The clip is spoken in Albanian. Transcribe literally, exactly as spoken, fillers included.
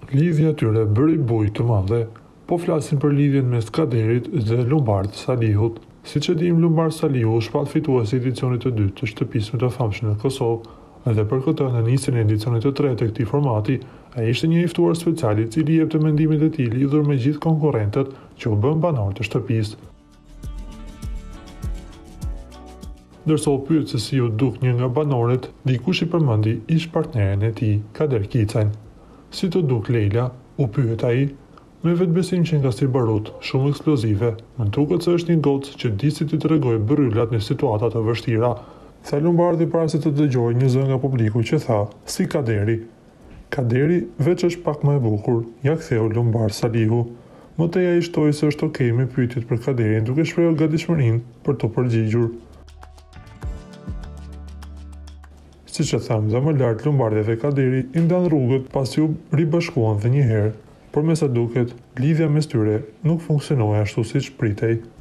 Lidhja tyre bëri bujë të madhe, po flasin për lidhjen mes Kaderit dhe Lumbart Salihut. Siç e dim, Lumbart Salihu shpat fituesi i edicionit të dytë të shtëpisë më të famshme në Kosovë dhe për këtë në nisjen e edicionit të tretë të këtij formati, ai ishte një i ftuar special i cili jepte mendimet e tij lidhur me gjithë konkurrentët që u bën banor të shtëpisë. Ndërsa u pyet se si u duk një nga banorët, dikush i përmendi ish partneren e tij, Kader Kicajn. Si të duk Leila, u pyet ai, me vetbesim që nga si barut, shumë eksplozive, më duket se është një gocë që di si t'i tregoj bryllat në situata të vështira, tha Lumbardi para se të dëgjoj një zë nga publiku që tha, si Kaderi. Kaderi veç është pak më e bukur, ja ktheu Lumbart Salihu. Më tej ai shtoi se është okej me pyetjet për Kaderin, duke shprehur gatishmërinë për të përgjigjur. Siç e tham, dhe më lart Lumbardi dhe Kaderi i ndan rrugët pasi u ribashkuan dhe një herë, por me sa duket, lidhja mes tyre nuk funksionoi ashtu siç pritej.